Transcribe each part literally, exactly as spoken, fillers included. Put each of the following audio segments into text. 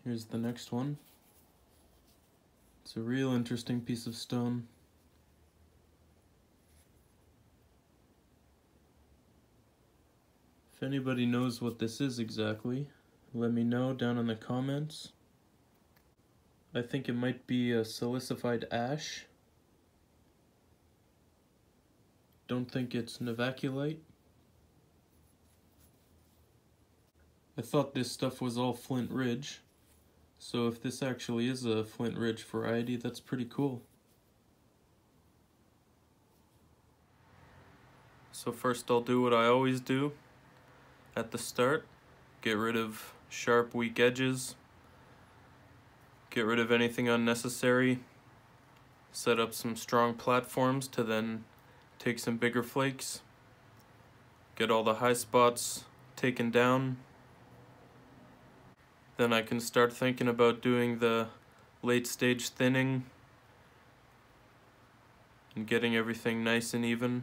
Here's the next one. It's a real interesting piece of stone. If anybody knows what this is exactly, let me know down in the comments. I think it might be a silicified ash. Don't think it's novaculite. I thought this stuff was all Flint Ridge, so if this actually is a Flint Ridge variety, that's pretty cool. So first I'll do what I always do at the start. Get rid of sharp, weak edges. Get rid of anything unnecessary. Set up some strong platforms to then take some bigger flakes. Get all the high spots taken down. Then I can start thinking about doing the late stage thinning and getting everything nice and even.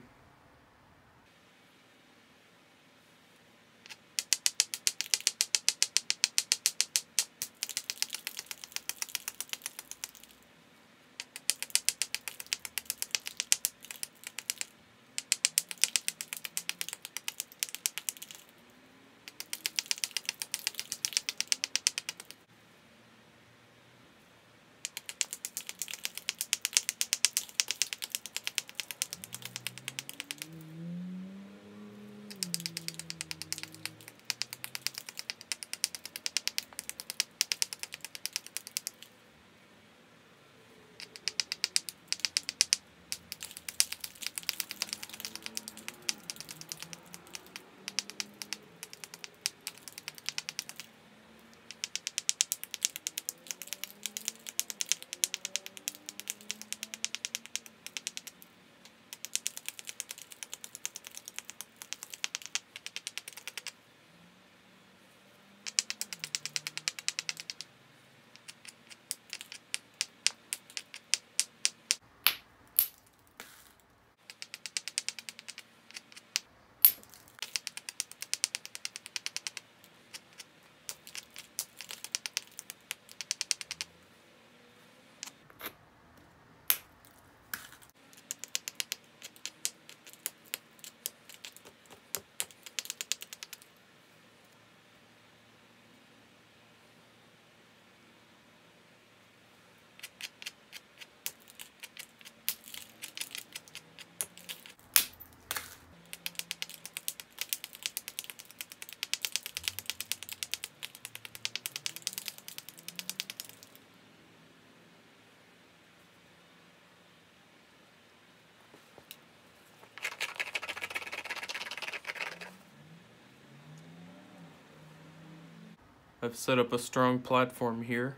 I've set up a strong platform here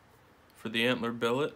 for the antler billet.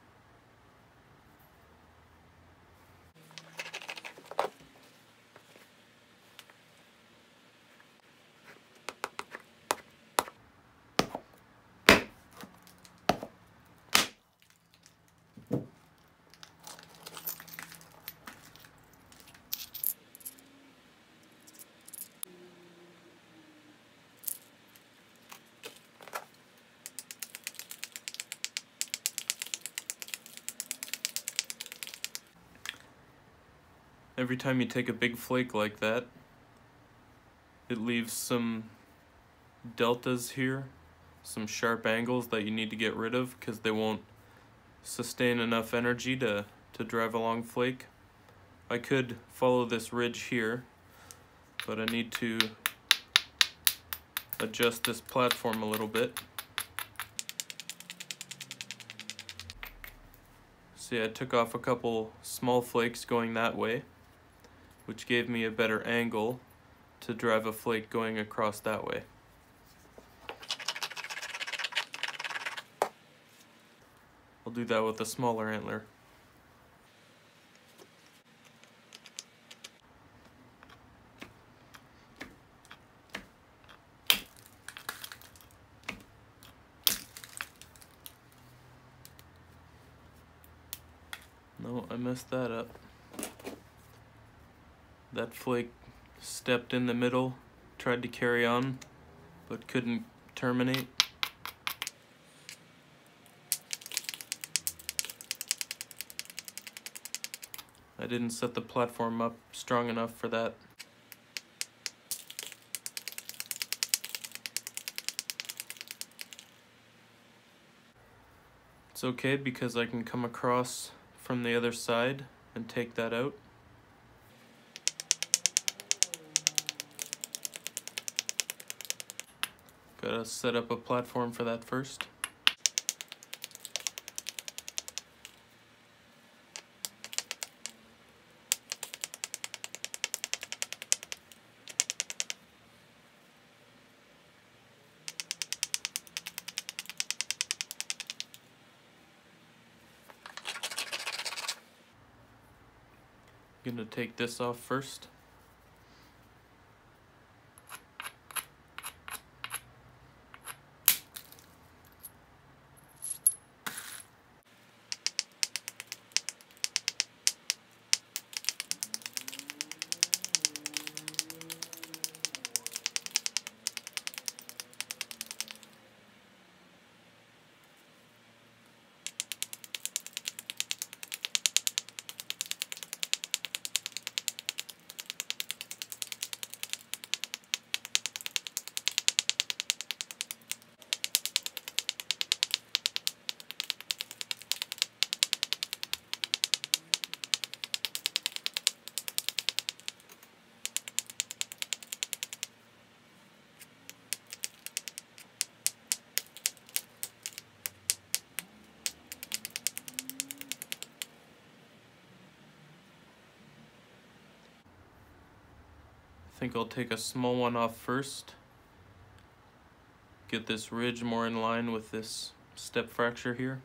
Every time you take a big flake like that, it leaves some deltas here, some sharp angles that you need to get rid of because they won't sustain enough energy to, to drive a long flake. I could follow this ridge here, but I need to adjust this platform a little bit. See, I took off a couple small flakes going that way, which gave me a better angle to drive a flake going across that way. I'll do that with a smaller antler. No, I messed that up. That flake stepped in the middle, tried to carry on, but couldn't terminate. I didn't set the platform up strong enough for that. It's okay because I can come across from the other side and take that out. Gotta set up a platform for that first. I'm gonna take this off first. I think I'll take a small one off first. Get this ridge more in line with this step fracture here.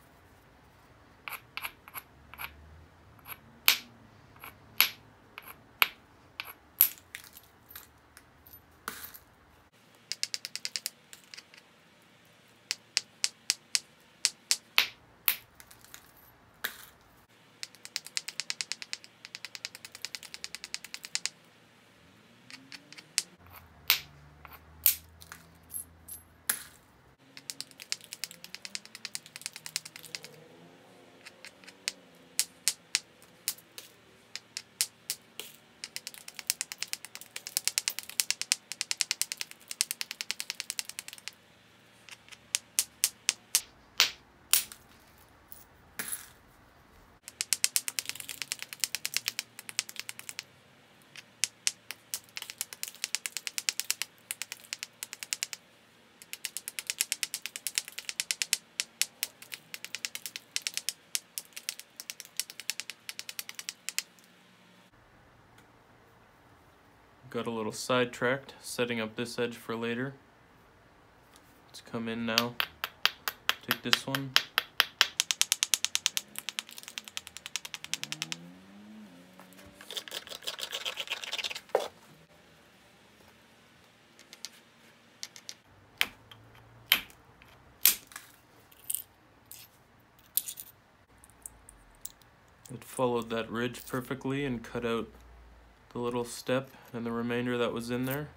Got a little sidetracked, setting up this edge for later. Let's come in now, take this one. It followed that ridge perfectly and cut out the little step and the remainder that was in there.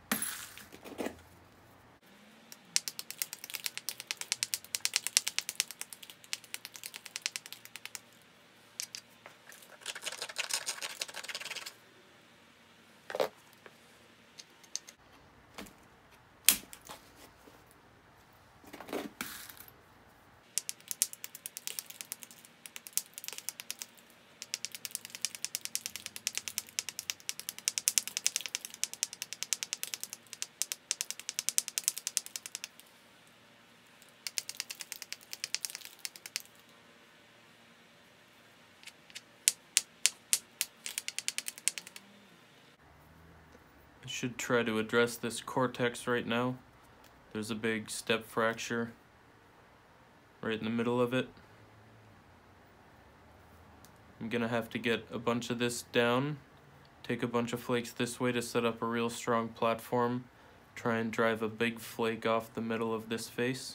I should try to address this cortex right now. There's a big step fracture right in the middle of it. I'm gonna have to get a bunch of this down, take a bunch of flakes this way to set up a real strong platform, try and drive a big flake off the middle of this face.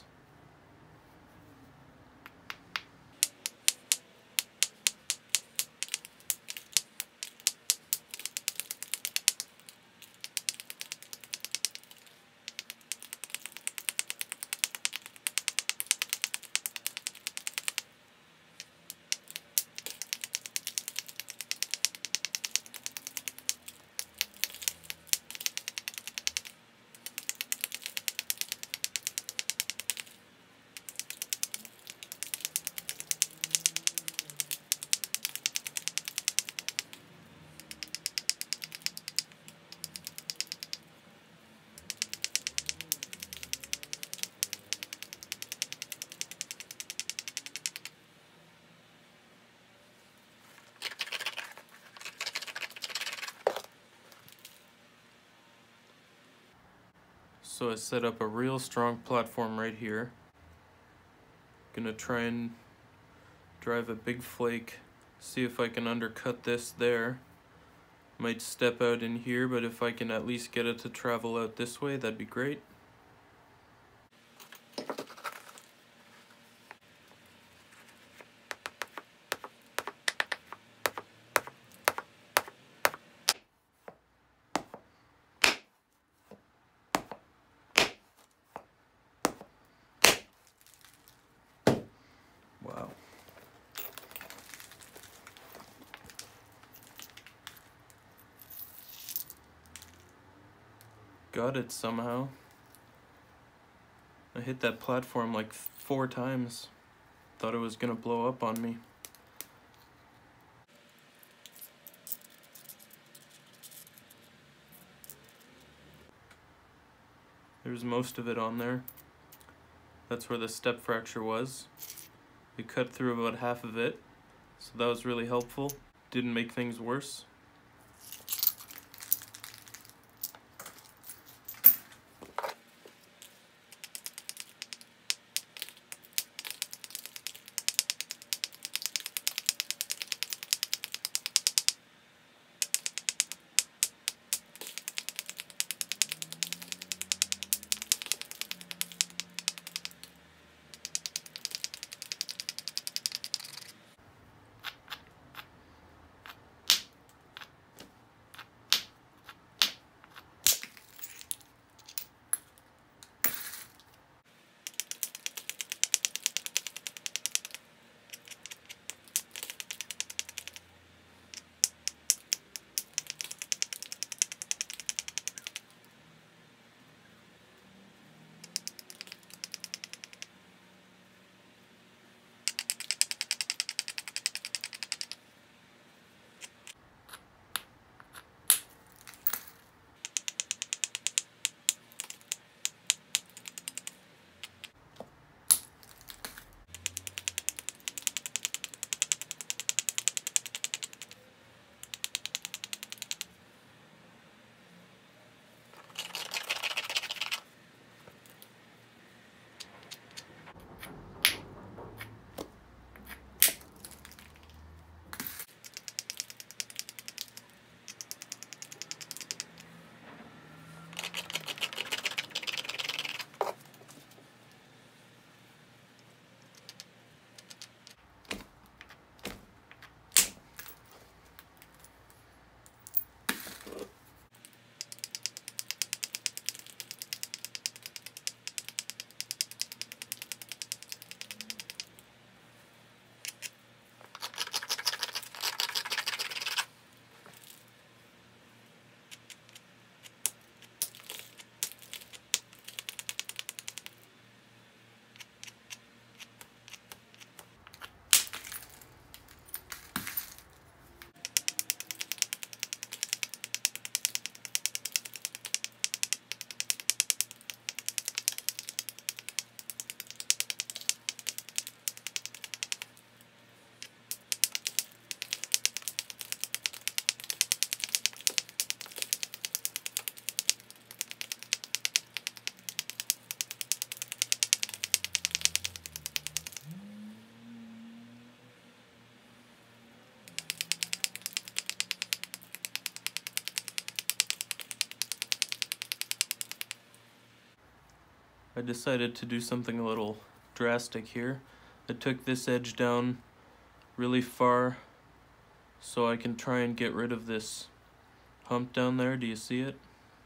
So I set up a real strong platform right here. Gonna try and drive a big flake, see if I can undercut this there. Might step out in here, but if I can at least get it to travel out this way, that'd be great. Wow. Got it somehow. I hit that platform like four times. Thought it was gonna blow up on me. There's most of it on there. That's where the step fracture was. We cut through about half of it, so that was really helpful. Didn't make things worse. I decided to do something a little drastic here. I took this edge down really far so I can try and get rid of this hump down there. Do you see it?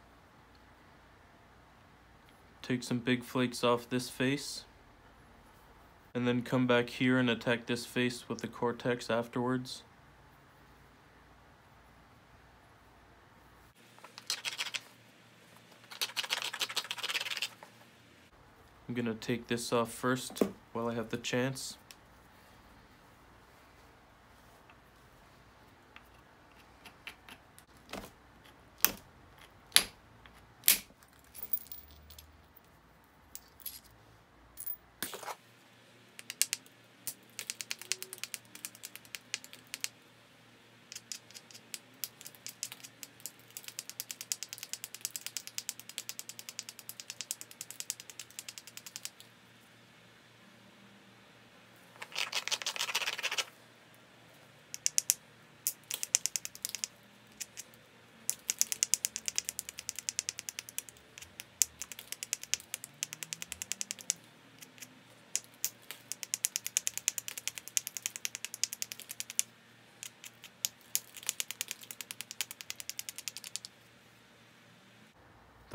Take some big flakes off this face and then come back here and attack this face with the cortex afterwards. I'm gonna take this off first while I have the chance.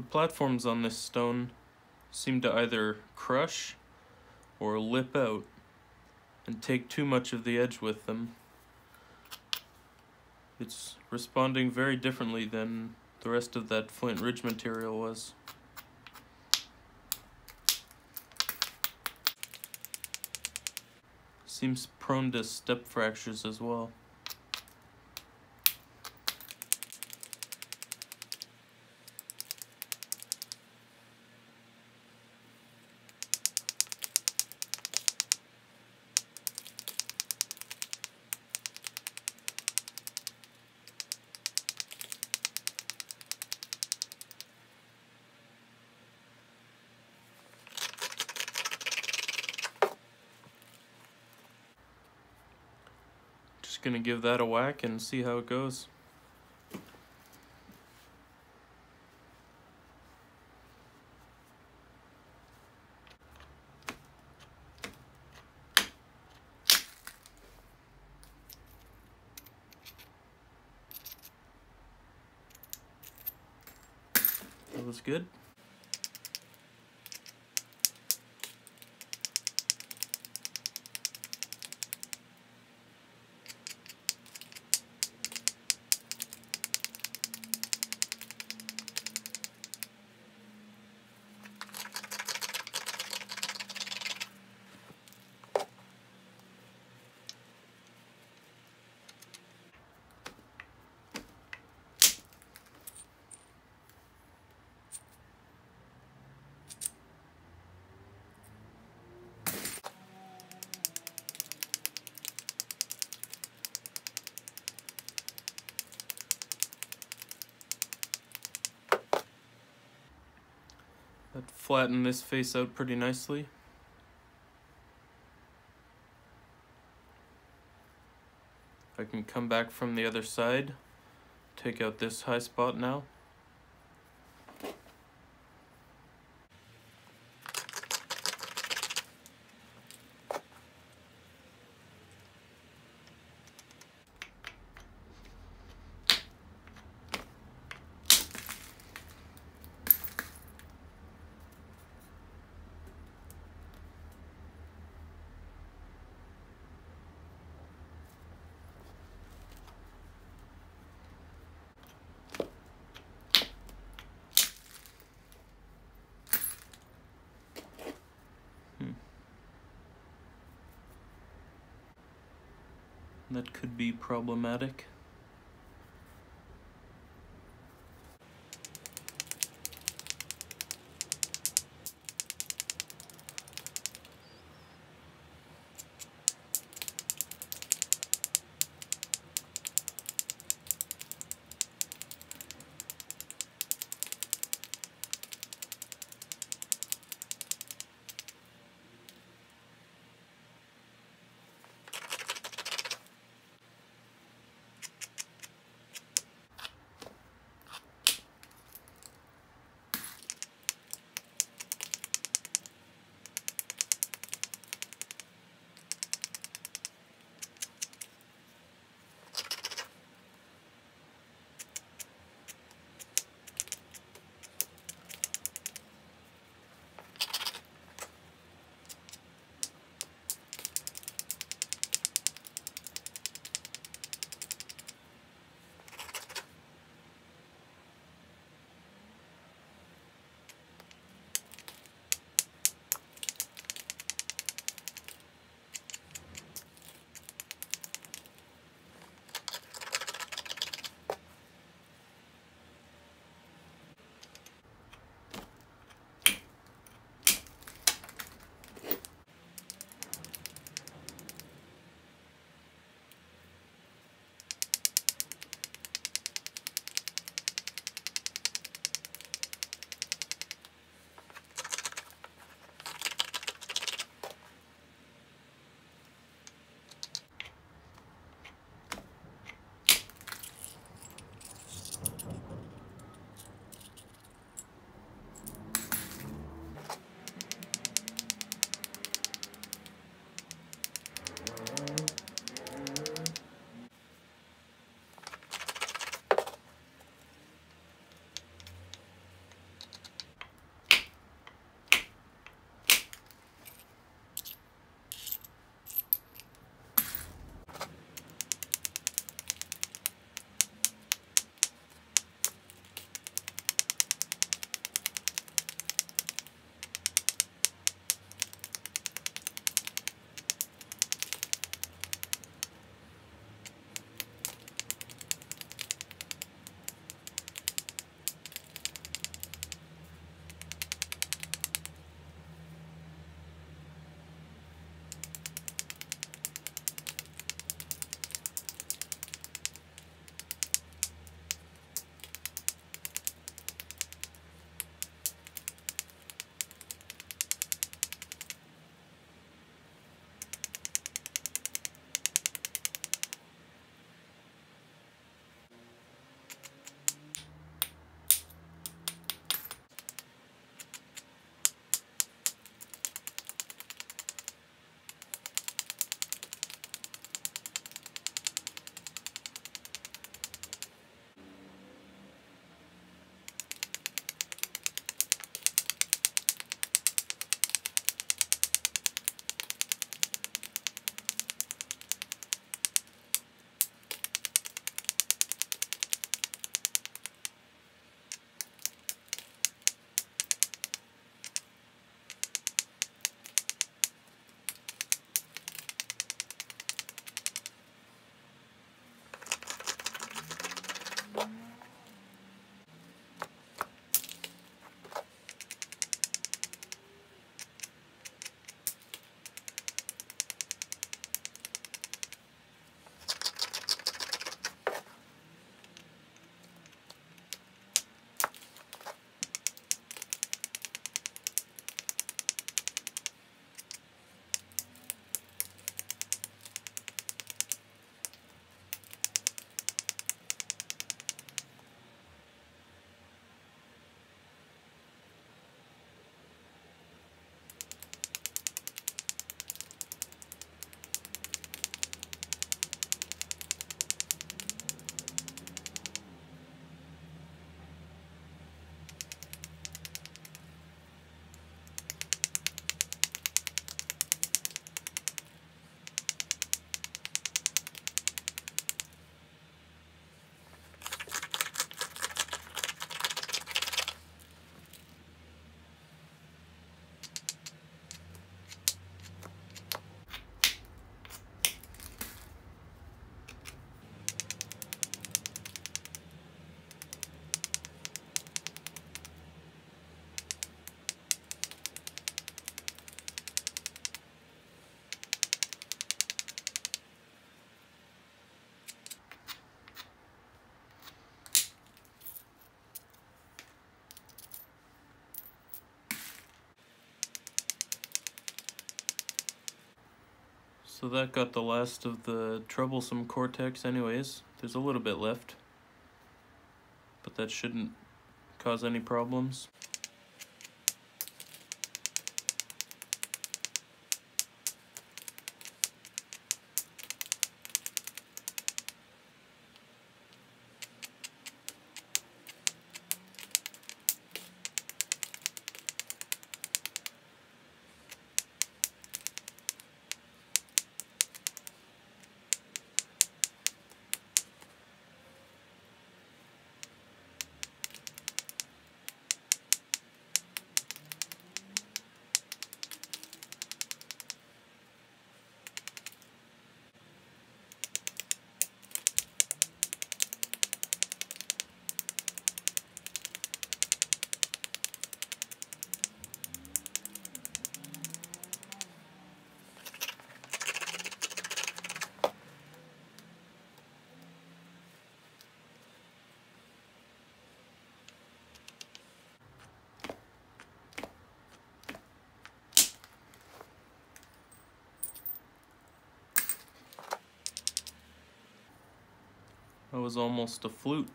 The platforms on this stone seem to either crush or lip out and take too much of the edge with them. It's responding very differently than the rest of that Flint Ridge material was. Seems prone to step fractures as well. Just gonna give that a whack and see how it goes. That was good. That flattened this face out pretty nicely. I can come back from the other side, take out this high spot now. That could be problematic. So that got the last of the troublesome cortex anyways. There's a little bit left, but that shouldn't cause any problems. That was almost a flute.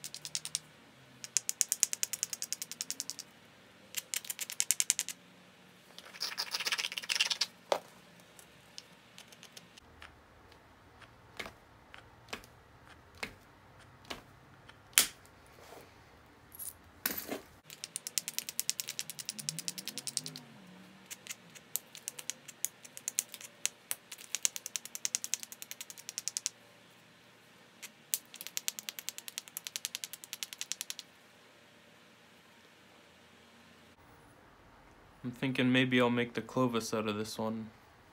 I'm thinking maybe I'll make the Clovis out of this one.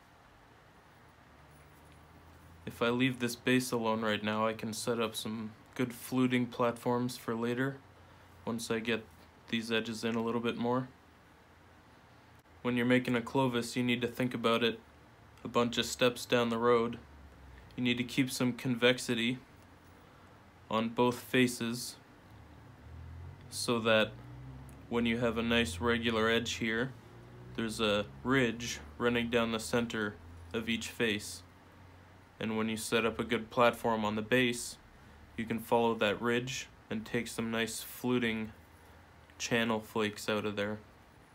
If I leave this base alone right now, I can set up some good fluting platforms for later, once I get these edges in a little bit more. When you're making a Clovis, you need to think about it a bunch of steps down the road. You need to keep some convexity on both faces so that when you have a nice regular edge here, there's a ridge running down the center of each face. And when you set up a good platform on the base, you can follow that ridge and take some nice fluting channel flakes out of there.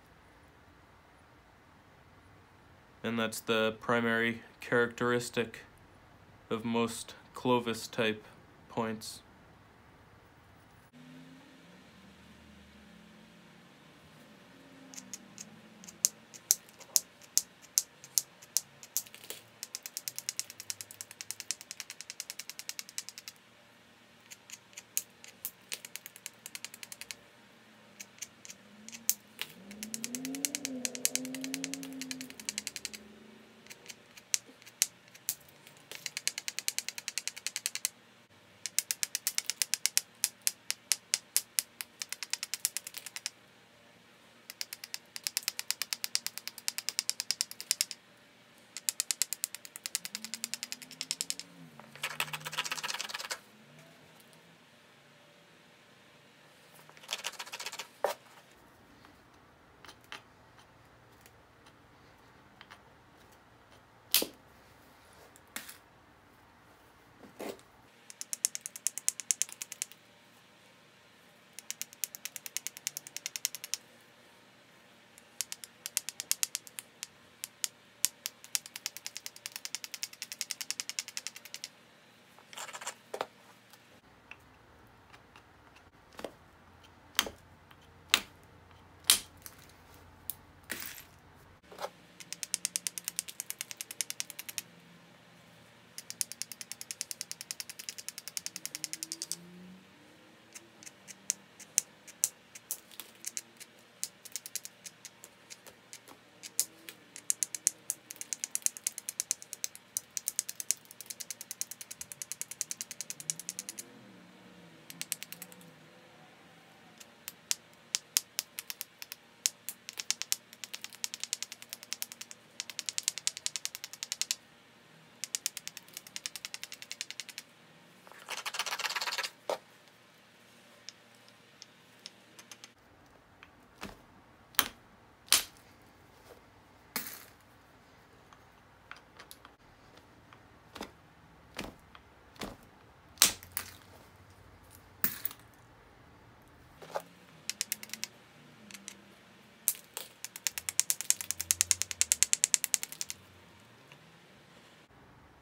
And that's the primary characteristic of most Clovis type points.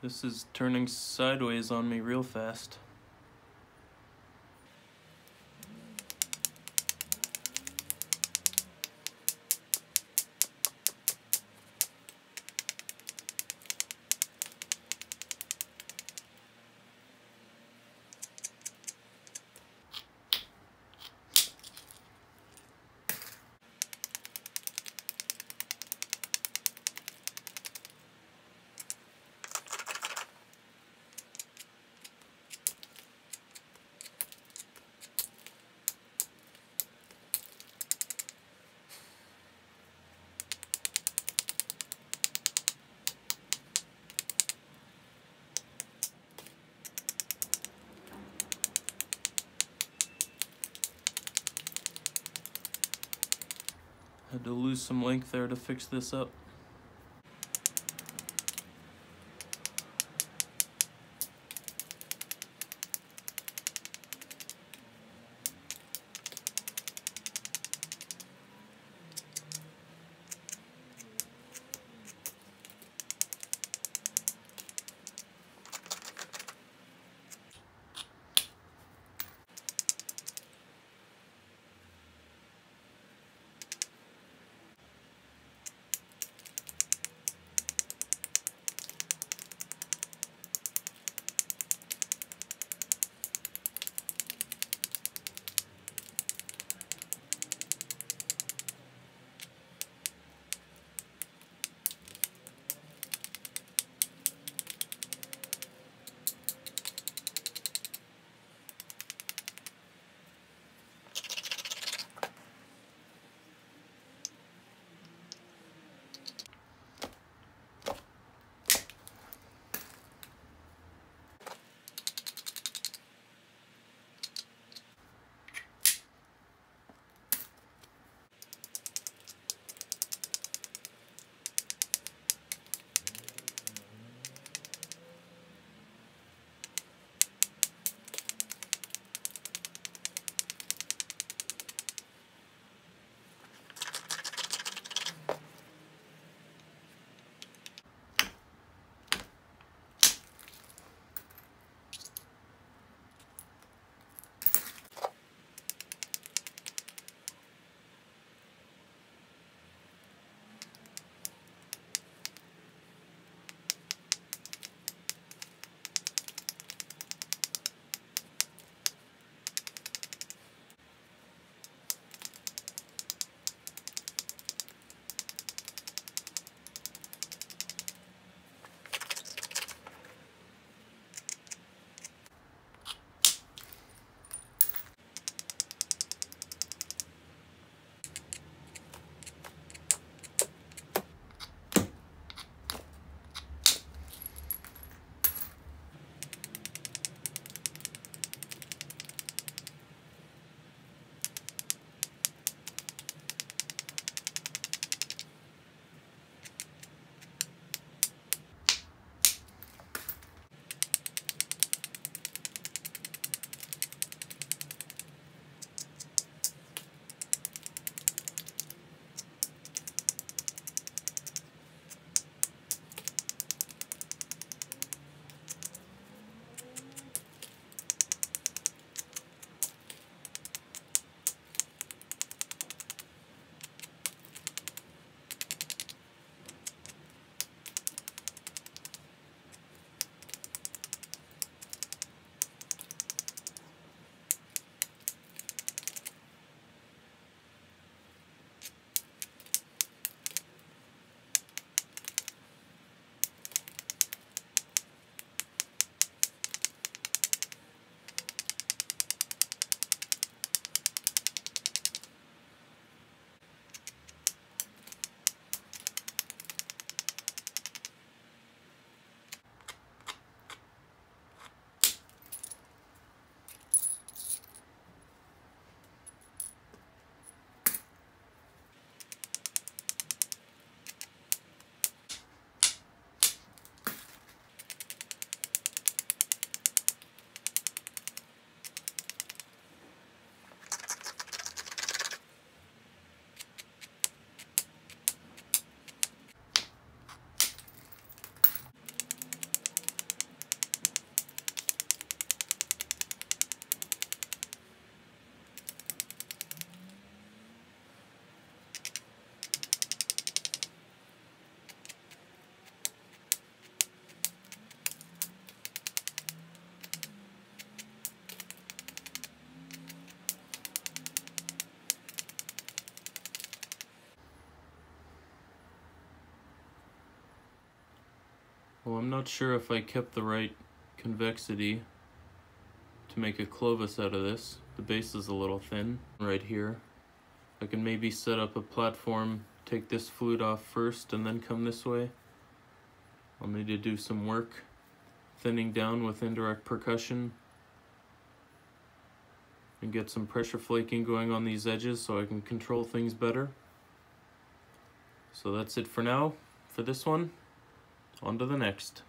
This is turning sideways on me real fast. Had to lose some length there to fix this up. I'm not sure if I kept the right convexity to make a Clovis out of this. The base is a little thin right here. I can maybe set up a platform, take this flute off first and then come this way. I'll need to do some work thinning down with indirect percussion and get some pressure flaking going on these edges so I can control things better. So that's it for now for this one. On to the next.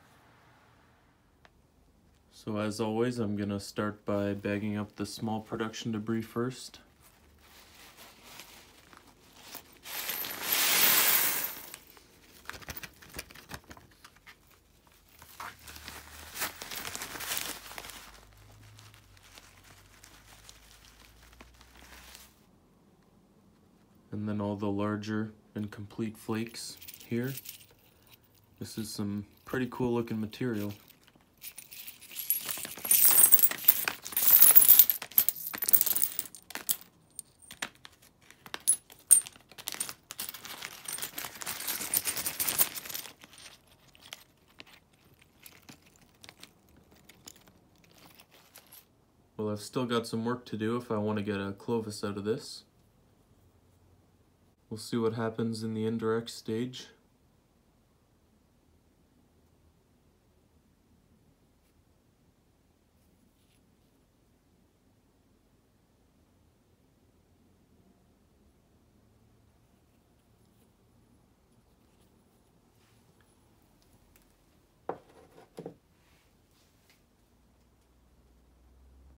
So as always, I'm gonna start by bagging up the small production debris first. And then all the larger and complete flakes here. This is some pretty cool looking material. Well, I've still got some work to do if I want to get a Clovis out of this. We'll see what happens in the indirect stage.